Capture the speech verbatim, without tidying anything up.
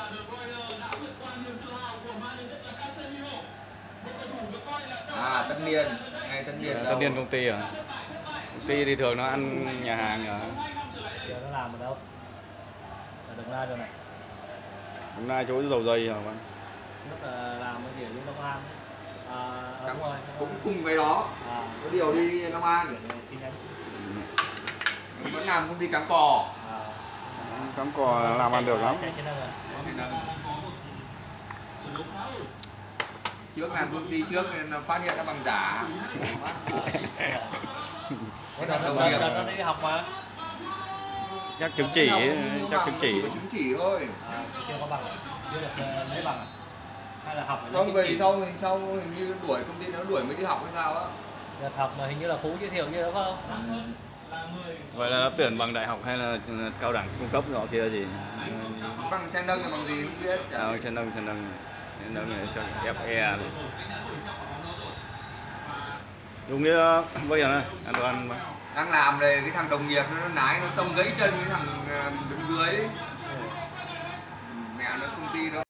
À, Tân Niên, ngay Tân Niên. Tân Niên công ty à? Công ty thì thường nó ăn nhà hàng à? Giờ nó làm ở đâu? Ở Đồng Nai rồi này. Đồng Nai chỗ dầu dây hả bạn? Lúc là làm ở địa dưới Long An. À, ở đúng rồi. Cũng cùng cái đó. À, có điều đi Long An. chi nhánh. Vẫn làm công ty cám cò. À, cám cò làm ăn được lắm. Trước làm công ty trước nên phát hiện ra bằng giả. Có đợt đợt nó đi học mà. Chắc chứng chỉ, chắc chứng chỉ. Chứng chỉ thôi. À, chưa có bằng, chưa được lấy bằng à? Hay là học? Không, về sau mình sau hình như đuổi công ty nó đuổi mới đi học hay sao á? Đợt học mà hình như là Phú giới thiệu như đó phải không? Vậy là nó tuyển bằng đại học hay là cao đẳng trung cấp nọ kia gì? Bằng xe nâng là bằng gì không biết. À, xe nâng, xe nâng, xe nâng này cho ép e này. Đúng nghĩa bây giờ này, an toàn mà. Đang làm đây cái thằng đồng nghiệp nó nái nó tông gãy chân cái thằng đứng dưới ấy. Mẹ nó công ty đó